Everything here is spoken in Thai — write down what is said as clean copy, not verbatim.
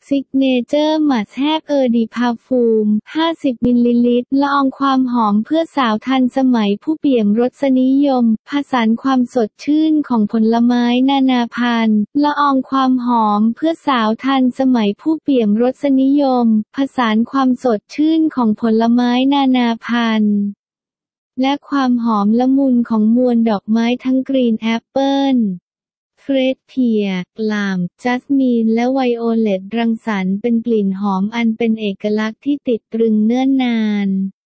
ซิกเนเจอร์มัสแฮปดีพาฟูม 50 มิลลิลิตรละอองความหอมเพื่อสาวทันสมัยผู้เปี่ยมรสนิยมผสานความสดชื่นของผลไม้นานาพันธุ์ละอองความหอมเพื่อสาวทันสมัยผู้เปี่ยมรสนิยมผสานความสดชื่นของผลไม้นานาพันธุ์และความหอมละมุนของมวลดอกไม้ทั้งกรีนแอปเปิลเฟรชเพียร์กลามจัสมินและไวโอเลตรังสรรค์เป็นกลิ่นหอมอันเป็นเอกลักษณ์ที่ติดตรึงเนิ่นนาน